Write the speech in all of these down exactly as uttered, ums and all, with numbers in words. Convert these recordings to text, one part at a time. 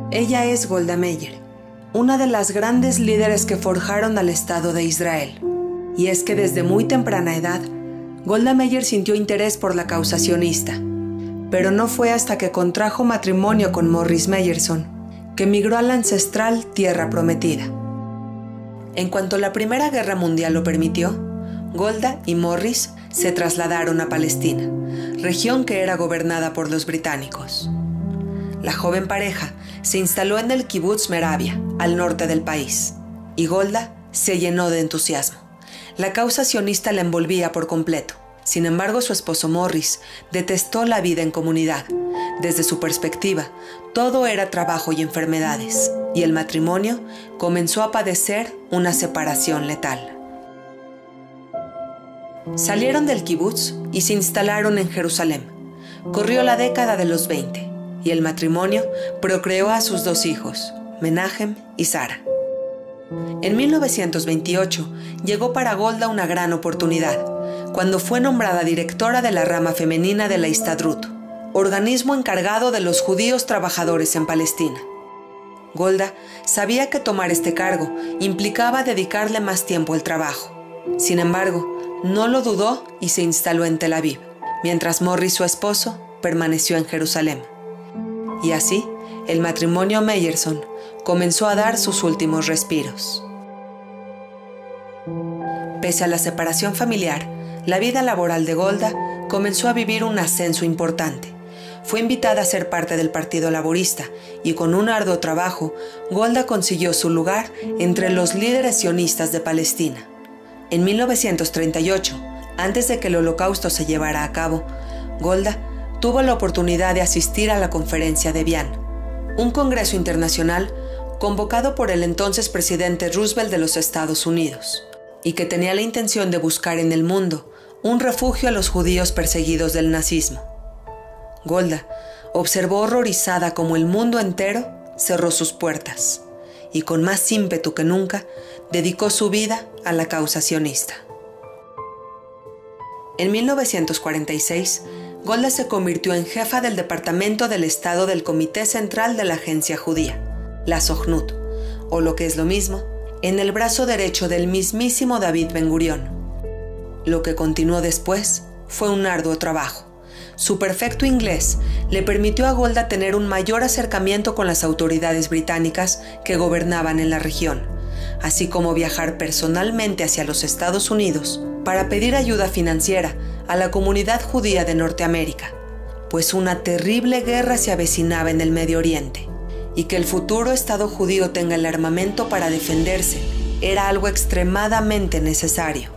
Ella es Golda Meir, una de las grandes líderes que forjaron al Estado de Israel. Y es que desde muy temprana edad, Golda Meir sintió interés por la causa sionista. Pero no fue hasta que contrajo matrimonio con Morris Meyerson que migró a la ancestral Tierra Prometida. En cuanto la Primera Guerra Mundial lo permitió, Golda y Morris se trasladaron a Palestina, región que era gobernada por los británicos. La joven pareja se instaló en el kibutz Meravia, al norte del país, y Golda se llenó de entusiasmo. La causa sionista la envolvía por completo. Sin embargo, su esposo Morris detestó la vida en comunidad. Desde su perspectiva, todo era trabajo y enfermedades, y el matrimonio comenzó a padecer una separación letal. Salieron del kibutz y se instalaron en Jerusalén. Corrió la década de los veinte, y el matrimonio procreó a sus dos hijos, Menahem y Sara. En mil novecientos veintiocho llegó para Golda una gran oportunidad, cuando fue nombrada directora de la rama femenina de la Histadrut, organismo encargado de los judíos trabajadores en Palestina. Golda sabía que tomar este cargo implicaba dedicarle más tiempo al trabajo. Sin embargo, no lo dudó y se instaló en Tel Aviv, mientras Morris, su esposo, permaneció en Jerusalén. Y así, el matrimonio Meyerson comenzó a dar sus últimos respiros. Pese a la separación familiar, la vida laboral de Golda comenzó a vivir un ascenso importante. Fue invitada a ser parte del Partido Laborista y con un arduo trabajo, Golda consiguió su lugar entre los líderes sionistas de Palestina. En mil novecientos treinta y ocho, antes de que el Holocausto se llevara a cabo, Golda tuvo la oportunidad de asistir a la Conferencia de Evian, un congreso internacional convocado por el entonces presidente Roosevelt de los Estados Unidos, y que tenía la intención de buscar en el mundo un refugio a los judíos perseguidos del nazismo. Golda observó horrorizada cómo el mundo entero cerró sus puertas y con más ímpetu que nunca dedicó su vida a la causa sionista. En mil novecientos cuarenta y seis, Golda se convirtió en jefa del Departamento del Estado del Comité Central de la Agencia Judía, la Sojnut, o lo que es lo mismo, en el brazo derecho del mismísimo David Ben Gurión. Lo que continuó después fue un arduo trabajo. Su perfecto inglés le permitió a Golda tener un mayor acercamiento con las autoridades británicas que gobernaban en la región, así como viajar personalmente hacia los Estados Unidos para pedir ayuda financiera a la comunidad judía de Norteamérica, pues una terrible guerra se avecinaba en el Medio Oriente, y que el futuro Estado judío tenga el armamento para defenderse era algo extremadamente necesario.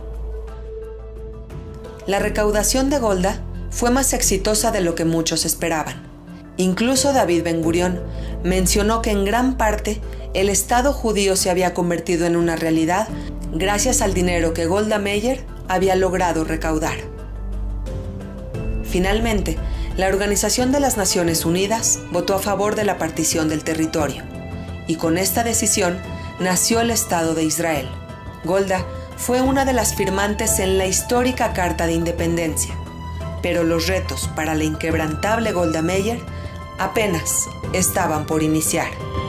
La recaudación de Golda fue más exitosa de lo que muchos esperaban. Incluso David Ben Gurión mencionó que en gran parte el Estado judío se había convertido en una realidad gracias al dinero que Golda Meir había logrado recaudar. Finalmente, la Organización de las Naciones Unidas votó a favor de la partición del territorio, y con esta decisión nació el Estado de Israel. Golda fue una de las firmantes en la histórica Carta de Independencia, pero los retos para la inquebrantable Golda Meir apenas estaban por iniciar.